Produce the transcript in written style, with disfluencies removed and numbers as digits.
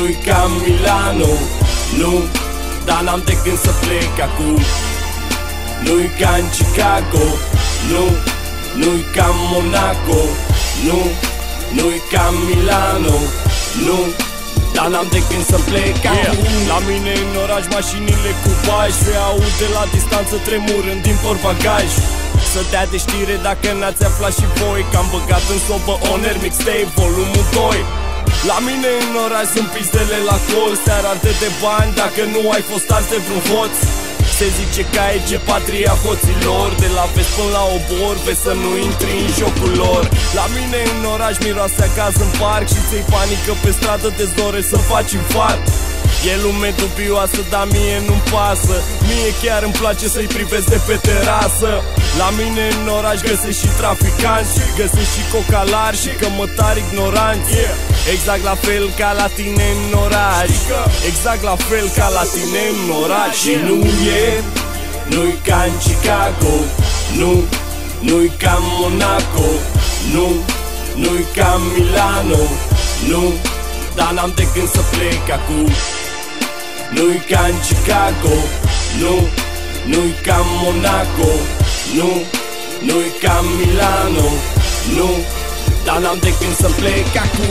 nu-i ca Milano, nu, dar n-am de gând să plec acum. Nu-i ca în Chicago, nu, nu-i ca Monaco, nu, nu-i ca Milano, nu, dar n-am de gând să plec acum. La mine în oraș mașinile cu baj, se aude la distanță tremurând din portbagaj. Să dea de știre dacă n-ați aflat și voi că am băgat în sobă Honor Mixtape volumul 2. La mine în oraș sunt pizdele la colț, te-ar arde de bani dacă nu ai fost ars de vreun hoț. Se zice că aici e patria hoților, de la vest până la obor, vezi să nu intri în jocul lor. La mine în oraș miroase a gaz în parc și ți-i panică pe stradă, te-ți doresc să faci infart. E lume dubioasă, dar mie nu-mi pasă, mie chiar îmi place să-i privesc de pe terasă. La mine în oraș găsești și traficanți, găsești și cocalari și cămătari ignoranți. Exact la fel ca la tine în oraș, exact la fel ca la tine în oraș. Și nu-i ca în Chicago, nu, nu-i ca Monaco, nu, nu-i ca Milano, nu, dar n-am de gând să plec acum. Nu-i ca în Chicago, nu, nu-i ca Monaco, nu, nu-i ca Milano, nu, dar n-am de gând să plec acum.